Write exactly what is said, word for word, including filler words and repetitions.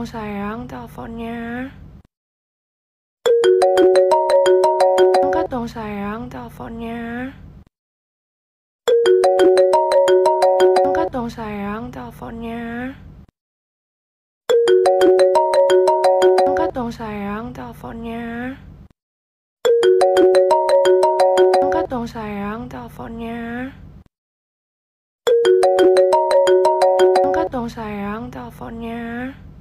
dong sayang teleponnya. Angkat dong sayang teleponnya. Angkat dong sayang teleponnya. Angkat dong sayang teleponnya. Angkat dong sayang teleponnya. Angkat dong sayang teleponnya.